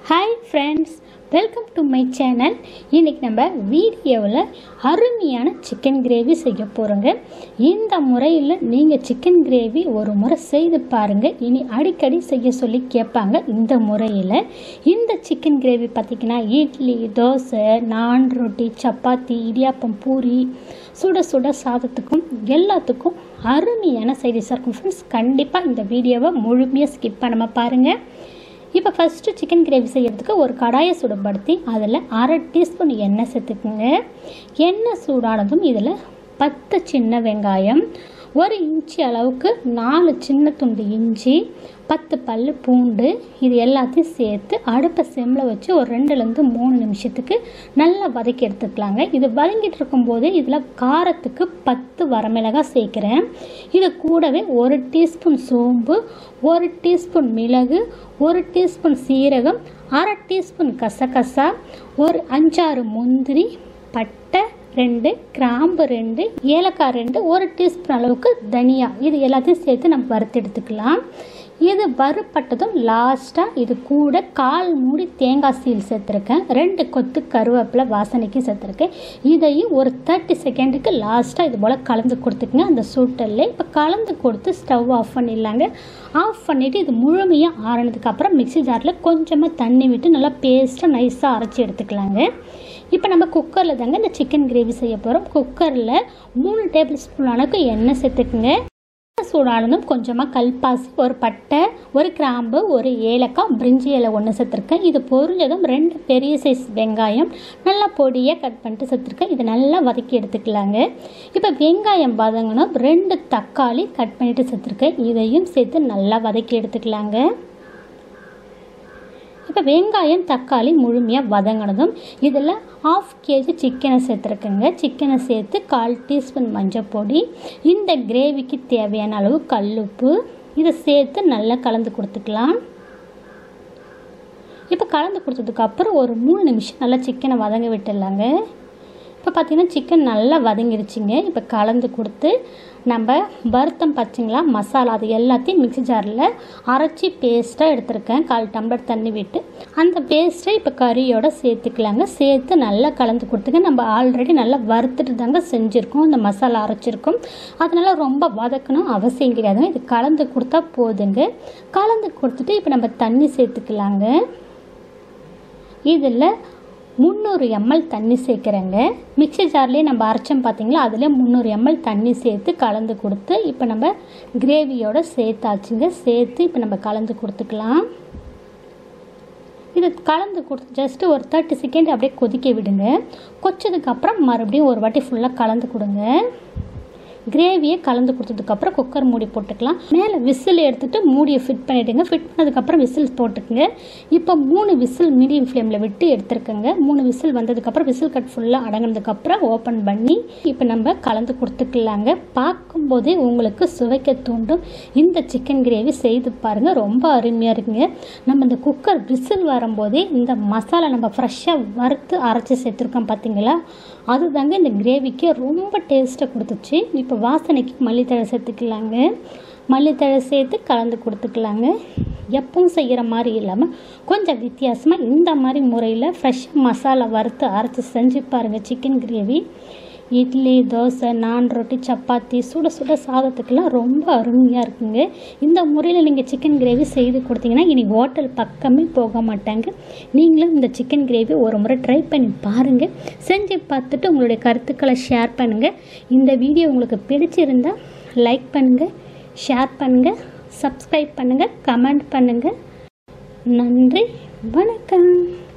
Hi friends, welcome to my channel. இன்னைக்கு நம்ம வீடியோவில் அருமையான சிக்கன் கிரேவி செய்ய போகிறோங்க. இந்த முறையில் நீங்கள் சிக்கன் கிரேவி ஒரு முறை செய்து பாருங்கள். இனி அடிக்கடி செய்ய சொல்லி கேட்பாங்க. இந்த முறையில் இந்த சிக்கன் கிரேவி பார்த்திங்கன்னா இட்லி, தோசை, நான், ரொட்டி, சப்பாத்தி, இடியாப்பம், பூரி, சுட சுட சாதத்துக்கும் எல்லாத்துக்கும் அருமையான சைடிஷாக இருக்கும் ஃப்ரெண்ட்ஸ். கண்டிப்பாக இந்த வீடியோவை முழுமையாக ஸ்கிப் பண்ணாமல் பாருங்கள். இப்போ ஃபஸ்ட்டு சிக்கன் கிரேவி செய்கிறதுக்கு ஒரு கடாயை சூடுபடுத்தி அதில் 1/2 டீஸ்பூன் எண்ணெய் சேர்த்துக்குங்க. எண்ணெய் சூடானதும் இதில் 10 சின்ன வெங்காயம், 1 இன்ச்சு அளவுக்கு 4 சின்ன துண்டு இஞ்சி, 10 பல்லு பூண்டு, இது எல்லாத்தையும் சேர்த்து அடுப்பை சிம்மில் வச்சு ஒரு 2-3 நிமிஷத்துக்கு நல்லா வதக்கி எடுத்துக்கலாங்க. இது வதங்கிட்டு இருக்கும்போது இதில் காரத்துக்கு 10 வரமிளகாய் சேர்க்குறேன். இது கூடவே 1 டீஸ்பூன் சோம்பு, 1 டீஸ்பூன் மிளகு, 1 டீஸ்பூன் சீரகம், 1/2 டீஸ்பூன் கசகசா, ஒரு 5-6 முந்திரி, பட்டை 2, கிராம்பு 2, ஏலக்காய் 2, 1 டீஸ்பூன் அளவுக்கு தனியா, இது எல்லாத்தையும் சேர்த்து நம்ம வறுத்து எடுத்துக்கலாம். இது வறுப்பட்டதும் லாஸ்ட்டாக இது கூட 1/4 மூடி தேங்காய் சீல் சேர்த்துருக்கேன், 2 கொத்து கருவேப்பிலை வாசனைக்கு சேர்த்துருக்கேன். இதையும் ஒரு 30 செகண்டுக்கு லாஸ்ட்டாக இது போல் கலந்து கொடுத்துக்குங்க அந்த சூட்டல்லே. இப்போ கலந்து கொடுத்து ஸ்டவ் ஆஃப் பண்ணிடலாங்க. ஆஃப் பண்ணிவிட்டு இது முழுமையாக ஆறினதுக்கப்புறம் மிக்ஸி ஜாரில் கொஞ்சமாக தண்ணி விட்டு நல்லா பேஸ்ட்டாக நைஸாக அரைச்சி எடுத்துக்கலாங்க. இப்போ நம்ம குக்கரில் தாங்க இந்த சிக்கன் கிரேவி செய்ய போகிறோம். குக்கரில் 3 டேபிள் ஸ்பூன் அளவுக்கு எண்ணெய் சேர்த்துக்குங்க. சூடானதும் கொஞ்சமாக கல்பாசி, ஒரு பட்டை, ஒரு கிராம்பு, ஒரு ஏலக்காய், பிரிஞ்சி இலை 1 சேர்த்துருக்கேன். இது பொரிஞ்சதும் 2 பெரிய சைஸ் வெங்காயம் நல்லா பொடியாக கட் பண்ணிட்டு சேர்த்துருக்கேன். இதை நல்லா வதக்கி எடுத்துக்கலாங்க. இப்போ வெங்காயம் வதங்கணும், 2 தக்காளி கட் பண்ணிவிட்டு சேர்த்துருக்கேன். இதையும் சேர்த்து நல்லா வதக்கி எடுத்துக்கலாங்க. இப்போ வெங்காயம் தக்காளி முழுமையாக வதங்கினதும் இதில் 1/2 கேஜி சிக்கனை சேர்த்துருக்கேங்க. சிக்கனை சேர்த்து 1/4 டீஸ்பூன் மஞ்சள் பொடி, இந்த கிரேவிக்கு தேவையான அளவு கல்லுப்பு, இதை சேர்த்து நல்லா கலந்து கொடுத்துக்கலாம். இப்போ கலந்து கொடுத்ததுக்கப்புறம் ஒரு 3 நிமிஷம் நல்லா சிக்கனை வதங்க விட்டுடலாங்க. இப்போ பார்த்திங்கன்னா சிக்கன் நல்லா வதங்கிடுச்சிங்க. இப்போ கலந்து கொடுத்து நம்ம வறுத்தம் பச்சைங்களா மசாலா அது எல்லாத்தையும் மிக்ஸி ஜாரில் அரைச்சி பேஸ்ட்டாக எடுத்துருக்கேன். 1/4 டம்ளர் தண்ணி விட்டு அந்த பேஸ்ட்டை இப்போ கறியோடு சேர்த்துக்கலாங்க. சேர்த்து நல்லா கலந்து கொடுத்துங்க. நம்ம ஆல்ரெடி நல்லா வறுத்துட்டு தாங்க செஞ்சுருக்கோம், அந்த மசாலா அரைச்சிருக்கோம். அதனால் ரொம்ப வதக்கணும் அவசியம் கிடையாதுங்க. இது கலந்து கொடுத்தா போதுங்க. கலந்து கொடுத்துட்டு இப்போ நம்ம தண்ணி சேர்த்துக்கலாங்க. இதில் 300 ml தண்ணி சேர்க்குறேங்க. மிக்ஸி ஜார்லேயே நம்ம அரைச்சோம் பார்த்திங்களா, அதில் 300 ml தண்ணி சேர்த்து கலந்து கொடுத்து இப்போ நம்ம கிரேவியோடு சேர்த்தாச்சுங்க. சேர்த்து இப்போ நம்ம கலந்து கொடுத்துக்கலாம். இது கலந்து கொடுத்து ஜஸ்ட்டு ஒரு 30 செகண்ட் அப்படியே கொதிக்க விடுங்க. கொச்சதுக்கப்புறம் மறுபடியும் ஒரு வாட்டி ஃபுல்லாக கலந்து கொடுங்க. கிரேவியை கலந்து கொடுத்ததுக்கப்புறம் குக்கர் மூடி போட்டுக்கலாம். மேலே விசில் எடுத்துகிட்டு மூடியை ஃபிட் பண்ணிவிடுங்க. ஃபிட் பண்ணதுக்கப்புறம் விசில் போட்டுக்குங்க. இப்போ 3 விசில் மீடியம் ஃப்ளேமில் விட்டு எடுத்துருக்கங்க. 3 விசில் வந்ததுக்கப்புறம் விசில் கட் ஃபுல்லாக அடங்கினதுக்கப்புறம் ஓப்பன் பண்ணி இப்போ நம்ம கலந்து கொடுத்துக்கலாங்க. பார்க்கும்போதே உங்களுக்கு சுவைக்க தூண்டும் இந்த சிக்கன் கிரேவி செய்து பாருங்கள், ரொம்ப அருமையாக இருக்குங்க. நம்ம இந்த குக்கர் விசில் வரும்போதே இந்த மசாலா நம்ம ஃப்ரெஷ்ஷாக வறுத்து அரைச்சி சேர்த்துருக்கோம் பார்த்திங்களா, அதுதாங்க இந்த கிரேவிக்கு ரொம்ப டேஸ்ட்டை கொடுத்துச்சு. இப்போ வாசனைக்கு மல்லித்தழை சேர்த்துக்கலாங்க. மல்லித்தழை சேர்த்து கலந்து கொடுத்துக்கலாங்க. எப்பவும் செய்கிற மாதிரி இல்லாமல் கொஞ்சம் வித்தியாசமாக இந்த மாதிரி முறையில் ஃப்ரெஷ்ஷாக மசாலா வறுத்து அரைச்சி செஞ்சு பாருங்கள். சிக்கன் கிரேவி இட்லி, தோசை, நான், ரொட்டி, சப்பாத்தி, சுட சுட சாதத்துக்கெல்லாம் ரொம்ப அருமையாக இருக்குங்க. இந்த முறையில் நீங்கள் சிக்கன் கிரேவி செய்து கொடுத்தீங்கன்னா இனி ஹோட்டல் பக்கமே போக மாட்டாங்க. நீங்களும் இந்த சிக்கன் கிரேவி ஒரு முறை ட்ரை பண்ணி பாருங்கள். செஞ்சு பார்த்துட்டு உங்களுடைய கருத்துக்களை ஷேர் பண்ணுங்கள். இந்த வீடியோ உங்களுக்கு பிடிச்சிருந்தால் லைக் பண்ணுங்கள், ஷேர் பண்ணுங்கள், சப்ஸ்கிரைப் பண்ணுங்கள், கமெண்ட் பண்ணுங்கள். நன்றி, வணக்கம்.